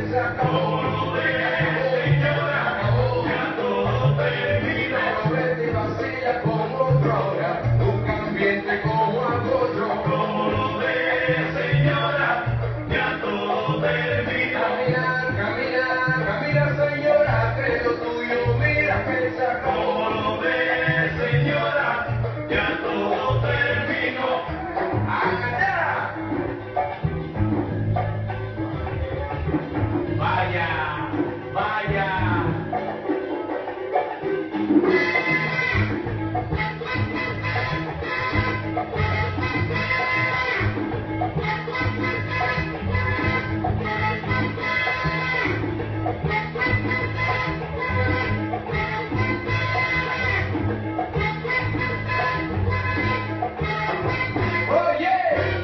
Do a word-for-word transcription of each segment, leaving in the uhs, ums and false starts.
se acabó. Como ve, señora, ya todo terminó. Pero vete y vacila con otro ahora, busca ambiente como hago yo. Como lo ve, señora, ya todo terminó. Camina, camina, camina señora, que es lo tuyo, mira que se acabó. Como lo ve, señora, ya todo terminó. ¡Allá! Vaya, vaya. ¡Oye!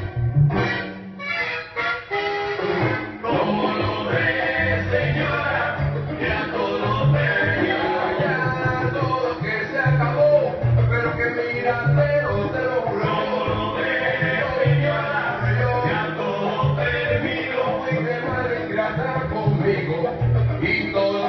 Como lo ve, señora, ya todo terminó. Ya todo que se acabó, pero que mira, te lo, te lo juro. Como lo ve, señora, ya todo terminó. Fuiste mala ingrata conmigo y todo